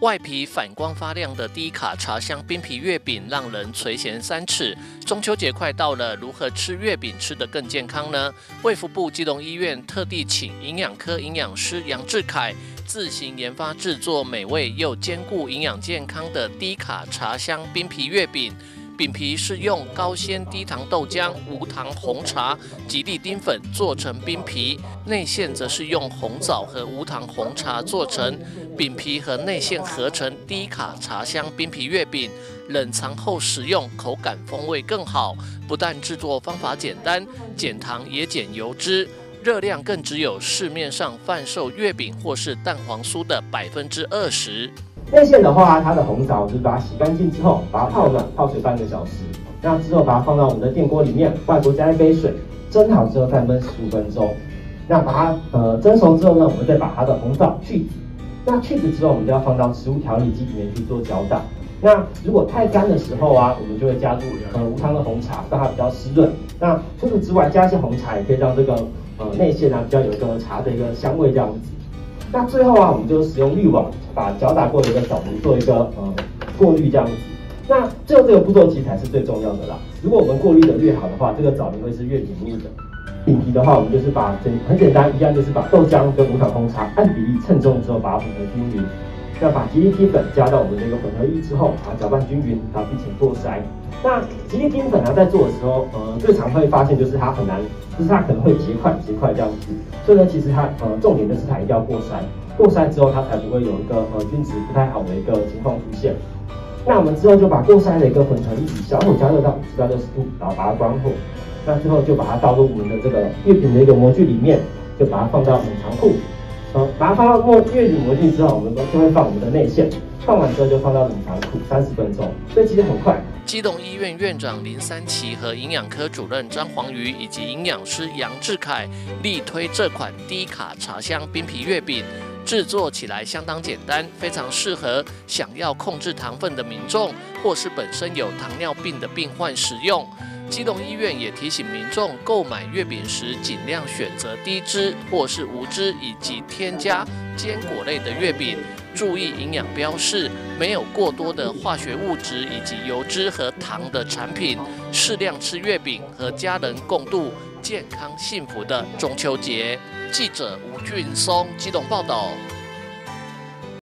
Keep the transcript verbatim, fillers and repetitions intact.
外皮反光发亮的低卡茶香冰皮月饼，让人垂涎三尺。中秋节快到了，如何吃月饼吃得更健康呢？卫福部基隆医院特地请营养科营养师杨志凯自行研发制作美味又兼顾营养健康的低卡茶香冰皮月饼。饼皮是用高纤低糖豆浆、无糖红茶、吉利丁粉做成冰皮，内馅则是用红枣和无糖红茶做成。饼皮和内馅合成低卡茶香冰皮月饼，冷藏后食用，口感风味更好。不但制作方法简单，减糖也减油脂，热量更只有市面上贩售月饼或是蛋黄酥的百分之二十。 内馅的话，它的红枣就是把它洗干净之后，把它泡软，泡水半个小时。那之后把它放到我们的电锅里面，外锅加一杯水，蒸好之后再焖十五分钟。那把它呃蒸熟之后呢，我们再把它的红枣去籽。那去籽之后，我们就要放到食物调理机里面去做搅打。那如果太干的时候啊，我们就会加入呃无糖的红茶，让它比较湿润。那除此之外，加一些红茶也可以让这个呃内馅啊比较有一个茶的一个香味这样子。那最后啊，我们就使用滤网把搅打过的一个枣泥做一个呃过滤这样子。那最后这个步骤其实才是最重要的啦。如果我们过滤的越好的话，这个枣泥会是越绵密的。饼皮的话，我们就是把简很简单，一样就是把豆浆跟无糖红茶按比例称重之后，把它混合均匀。那把吉利丁粉加到我们这个混合液之后，把它搅拌均匀，然后并且过筛。那吉利丁粉啊，在做的时候，呃，最常会发现就是它很难，就是它可能会结块结块这样子。所以呢，其实它呃重点就是它一定要过筛，过筛之后它才不会有一个呃均值不太好的一个情况出现。那我们之后就把过筛的一个混合液小火加热到五十到六十度，然后把它关火。那之后就把它倒入我们的这个月饼的一个模具里面，就把它放到冷藏库。呃，把它放到模月饼模具之后，我们就会放我们的内馅，放完之后就放到冷藏库三十分钟，所以其实很快。 基隆医院院长林三奇和营养科主任张黄瑜以及营养师杨志凯力推这款低卡茶香冰皮月饼，制作起来相当简单，非常适合想要控制糖分的民众，或是本身有糖尿病的病患食用。基隆医院也提醒民众购买月饼时，尽量选择低脂或是无脂以及添加坚果类的月饼，注意营养标示，没有过多的化学物质以及油脂和糖的产品，适量吃月饼，和家人共度健康幸福的中秋节。记者吴俊松基隆报道。